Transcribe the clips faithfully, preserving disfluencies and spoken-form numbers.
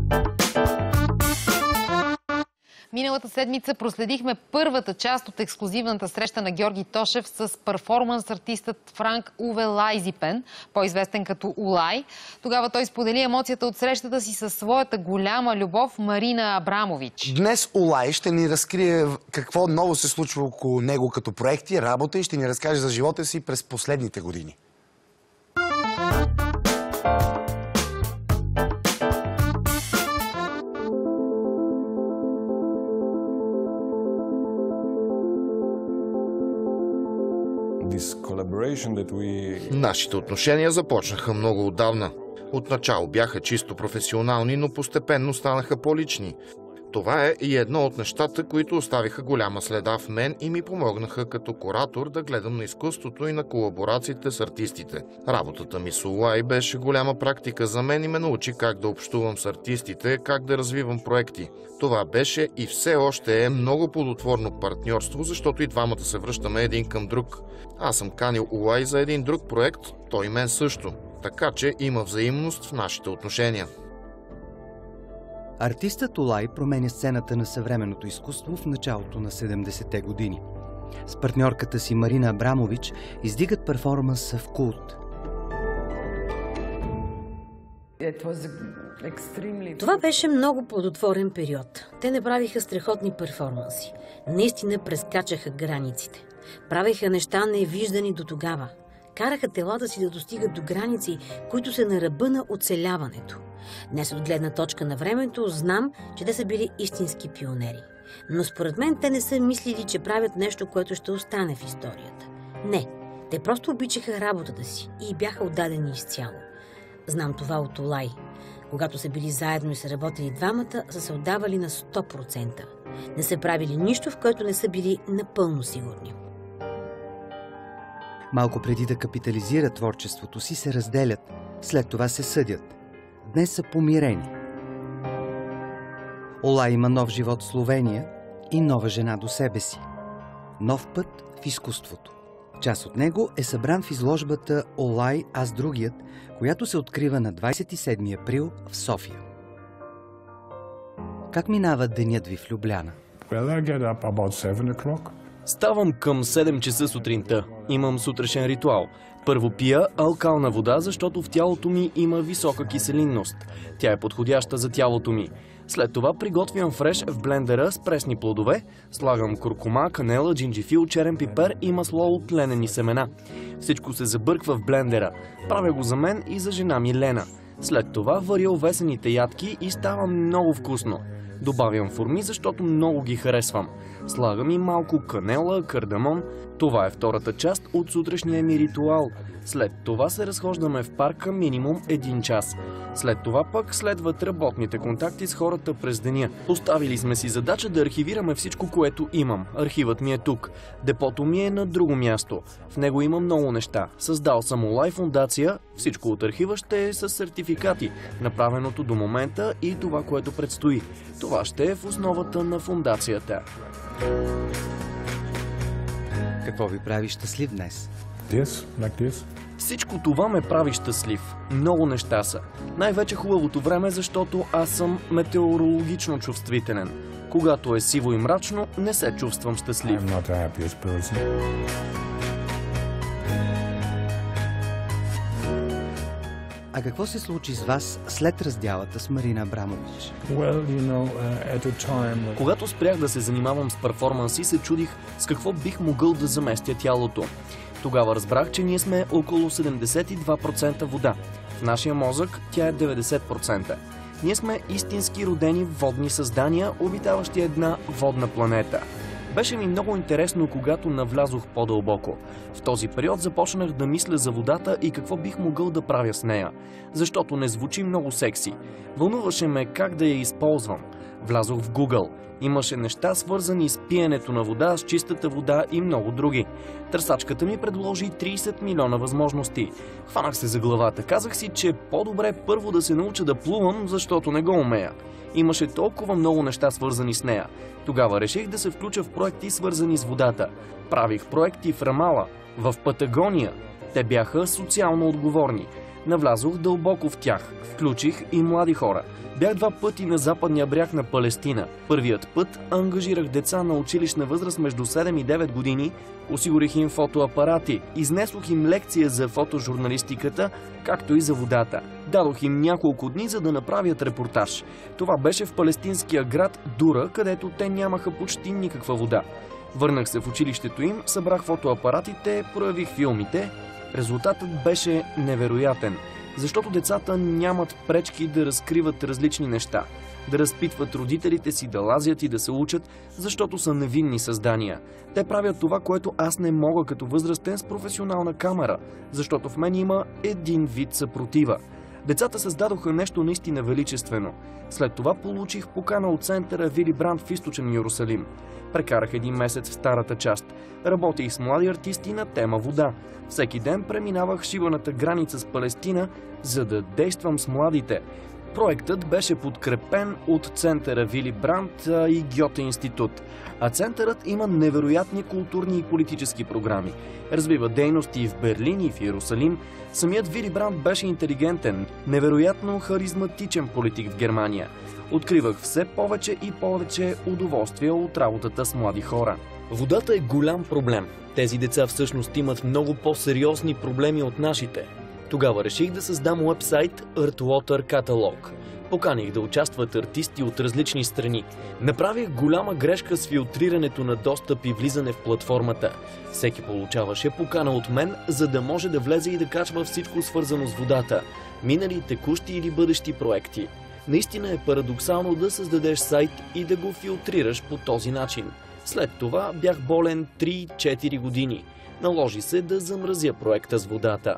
Миналата седмица проследихме първата част от ексклузивната среща на Георги Тошев с перформанс артистът Франк Уве Лайзипен, по-известен като Улай. Тогава той сподели емоцията от срещата си със своята голяма любов Марина Абрамович. Днес Улай ще ни разкрие какво ново се случва около него като проекти, работа и ще ни разкаже за живота си през последните години. Нашите отношения започнаха много отдавна. Отначало бяха чисто професионални, но постепенно станаха по-лични. Това е и едно от нещата, които оставиха голяма следа в мен и ми помогнаха като куратор да гледам на изкуството и на колаборациите с артистите. Работата ми с Улай беше голяма практика за мен и ме научи как да общувам с артистите, как да развивам проекти. Това беше и все още е много плодотворно партньорство, защото и двамата се връщаме един към друг. Аз съм канил Улай за един друг проект, той и мен също. Така че има взаимност в нашите отношения. Артистът Улай променя сцената на съвременното изкуство в началото на седемдесетте години. С партньорката си Марина Абрамович издигат перформанса в култ. Това беше много плодотворен период. Те направиха страхотни перформанси. Наистина прескачаха границите. Правеха неща невиждани до тогава. Караха телата си да достигат до граници, които са на ръба на оцеляването. Днес от гледна точка на времето знам, че те са били истински пионери. Но според мен те не са мислили, че правят нещо, което ще остане в историята. Не, те просто обичаха работата си и бяха отдадени изцяло. Знам това от Улай. Когато са били заедно и са работили двамата, са се отдавали на сто процента. Не са правили нищо, в което не са били напълно сигурни. Малко преди да капитализират творчеството си, се разделят, след това се съдят. Днес са помирени. Улай има нов живот в Словения и нова жена до себе си. Нов път в изкуството. Част от него е събран в изложбата Улай, аз другият, която се открива на двадесет и седми април в София. Как минава денят ви в Любляна? Ставам към седем часа сутринта. Имам сутрешен ритуал. Първо пия алкална вода, защото в тялото ми има висока киселинност. Тя е подходяща за тялото ми. След това приготвям фреш в блендера с пресни плодове, слагам куркума, канела, джинджифил, черен пипер и масло от ленени семена. Всичко се забърква в блендера. Правя го за мен и за жена ми Лена. След това варя овесените ядки и става много вкусно. Добавям форми, защото много ги харесвам. Слагам и малко канела, кардамон. Това е втората част от сутрешния ми ритуал. След това се разхождаме в парка минимум един час. След това пък следват работните контакти с хората през деня. Оставили сме си задача да архивираме всичко, което имам. Архивът ми е тук. Депото ми е на друго място. В него има много неща. Създал съм Улай фундация. Всичко от архива ще е с сертификати. Направеното до момента и това, което предстои. Това ще е в основата на фундацията. Какво ви прави щастлив днес? This, like this. Всичко това ме прави щастлив. Много неща са. Най-вече хубавото време, защото аз съм метеорологично чувствителен. Когато е сиво и мрачно, не се чувствам щастлив. А какво се случи с вас след раздялата с Марина Абрамович? Well, you know, uh, at a time... Когато спрях да се занимавам с перформанси, се чудих с какво бих могъл да заместя тялото. Тогава разбрах, че ние сме около седемдесет и два процента вода. В нашия мозък тя е деветдесет процента. Ние сме истински родени водни създания, обитаващи една водна планета. Беше ми много интересно, когато навлязох по-дълбоко. В този период започнах да мисля за водата и какво бих могъл да правя с нея. Защото не звучи много секси. Вълнуваше ме как да я използвам. Влязох в Google. Имаше неща, свързани с пиенето на вода, с чистата вода и много други. Търсачката ми предложи тридесет милиона възможности. Хванах се за главата. Казах си, че по-добре първо да се науча да плувам, защото не го умея. Имаше толкова много неща, свързани с нея. Тогава реших да се включа в проекти, свързани с водата. Правих проекти в Рамала, в Патагония. Те бяха социално отговорни. Навлязох дълбоко в тях, включих и млади хора. Бях два пъти на западния бряг на Палестина. Първият път ангажирах деца на училищна възраст между седем и девет години, осигурих им фотоапарати, изнесох им лекция за фотожурналистиката, както и за водата. Дадох им няколко дни, за да направят репортаж. Това беше в палестинския град Дура, където те нямаха почти никаква вода. Върнах се в училището им, събрах фотоапаратите, проявих филмите. Резултатът беше невероятен, защото децата нямат пречки да разкриват различни неща, да разпитват родителите си, да лазят и да се учат, защото са невинни създания. Те правят това, което аз не мога като възрастен с професионална камера, защото в мен има един вид съпротива. Децата създадоха нещо наистина величествено. След това получих покана от центъра Вили Бранд в източен Йерусалим. Прекарах един месец в старата част. Работих с млади артисти на тема вода. Всеки ден преминавах шибаната граница с Палестина, за да действам с младите. Проектът беше подкрепен от центъра Вили Бранд и Гьоте институт. А центърът има невероятни културни и политически програми. Развива дейности в Берлин и в Йерусалим. Самият Вили Бранд беше интелигентен, невероятно харизматичен политик в Германия. Откривах все повече и повече удоволствие от работата с млади хора. Водата е голям проблем. Тези деца всъщност имат много по-сериозни проблеми от нашите. Тогава реших да създам уебсайт Earthwater Catalog. Поканих да участват артисти от различни страни. Направих голяма грешка с филтрирането на достъп и влизане в платформата. Всеки получаваше покана от мен, за да може да влезе и да качва всичко свързано с водата. Минали, текущи или бъдещи проекти. Наистина е парадоксално да създадеш сайт и да го филтрираш по този начин. След това бях болен три-четири години. Наложи се да замразя проекта с водата.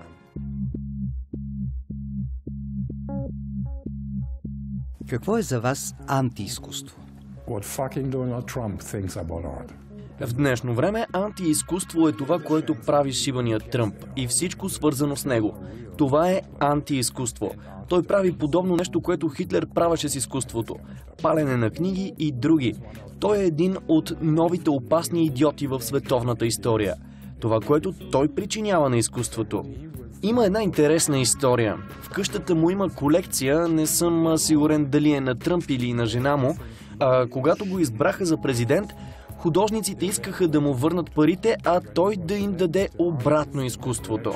Какво е за вас антиизкуство? What fucking Donald Trump thinks about art. В днешно време антиизкуство е това, което прави шибания Тръмп и всичко свързано с него. Това е антиизкуство. Той прави подобно нещо, което Хитлер правеше с изкуството. Палене на книги и други. Той е един от новите опасни идиоти в световната история. Това, което той причинява на изкуството. Има една интересна история. В къщата му има колекция, не съм сигурен дали е на Тръмп или на жена му. А когато го избраха за президент, художниците искаха да му върнат парите, а той да им даде обратно изкуството.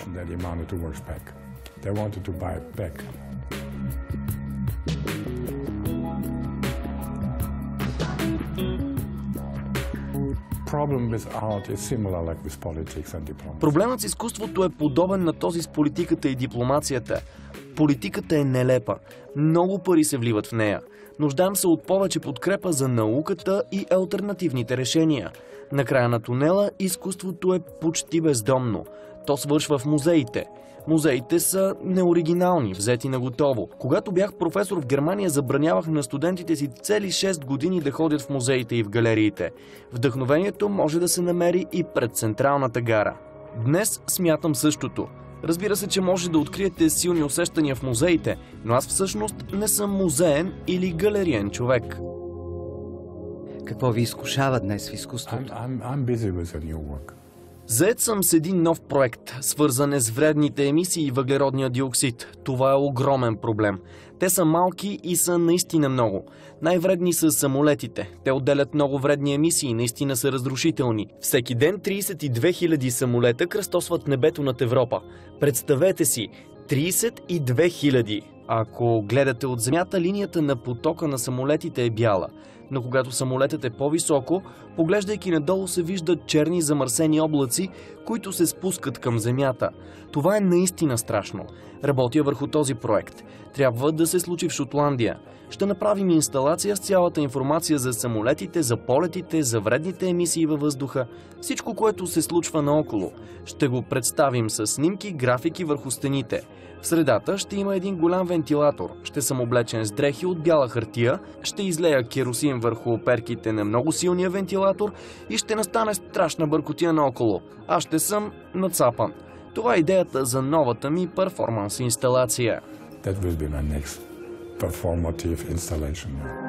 Проблемът с изкуството е подобен на този с политиката и дипломацията. Политиката е нелепа. Много пари се вливат в нея. Нуждаем се от повече подкрепа за науката и алтернативните решения. На края на тунела изкуството е почти бездомно. То свършва в музеите. Музеите са неоригинални, взети на готово. Когато бях професор в Германия, забранявах на студентите си цели шест години да ходят в музеите и в галериите. Вдъхновението може да се намери и пред Централната гара. Днес смятам същото. Разбира се, че може да откриете силни усещания в музеите, но аз всъщност не съм музеен или галериен човек. Какво ви изкушава днес в изкуството? I'm, I'm, I'm busy with a new work. Заед съм с един нов проект, свързан с вредните емисии и въглеродния диоксид. Това е огромен проблем. Те са малки и са наистина много. Най-вредни са самолетите. Те отделят много вредни емисии и наистина са разрушителни. Всеки ден трийсет и две хиляди самолета кръстосват небето над Европа. Представете си, трийсет и две хиляди. Ако гледате от земята, линията на потока на самолетите е бяла. Но когато самолетът е по-високо, поглеждайки надолу се виждат черни замърсени облаци, които се спускат към земята. Това е наистина страшно. Работя върху този проект. Трябва да се случи в Шотландия. Ще направим инсталация с цялата информация за самолетите, за полетите, за вредните емисии във въздуха, всичко, което се случва наоколо. Ще го представим с снимки, графики върху стените. В средата ще има един голям вентилатор. Ще съм облечен с дрехи от бяла хартия, ще излея керосин върху оперките на много силния вентилатор и ще настане страшна бъркотия наоколо. Аз ще съм нацапан. Това е идеята за новата ми перформанс инсталация. That will be my next performative installation.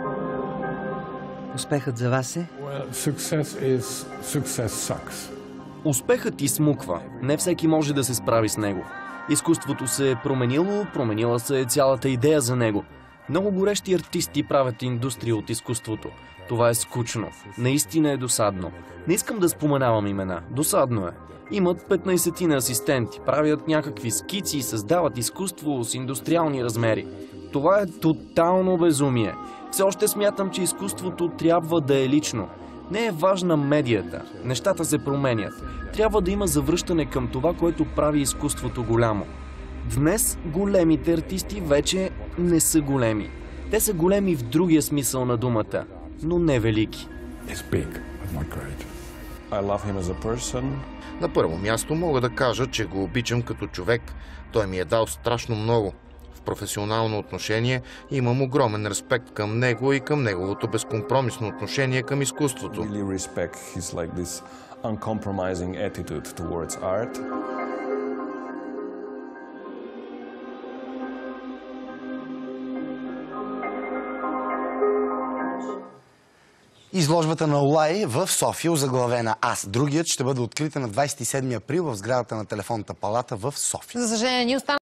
Успехът за вас е? Well, success is success sucks. Успехът изсмуква. Не всеки може да се справи с него. Изкуството се е променило, променила се е цялата идея за него. Много горещи артисти правят индустрия от изкуството. Това е скучно. Наистина е досадно. Не искам да споменавам имена. Досадно е. Имат петнайсетина асистенти, правят някакви скици и създават изкуство с индустриални размери. Това е тотално безумие. Все още смятам, че изкуството трябва да е лично. Не е важна медията. Нещата се променят. Трябва да има завръщане към това, което прави изкуството голямо. Днес големите артисти вече не са големи. Те са големи в другия смисъл на думата, но не велики. На първо място мога да кажа, че го обичам като човек. Той ми е дал страшно много. В професионално отношение имам огромен респект към него и към неговото безкомпромисно отношение към изкуството. Изложбата на Улай в София, озаглавена Аз другият, ще бъде открита на двадесет и седми април в сградата на Телефонната палата в София. За съжаление, ни остана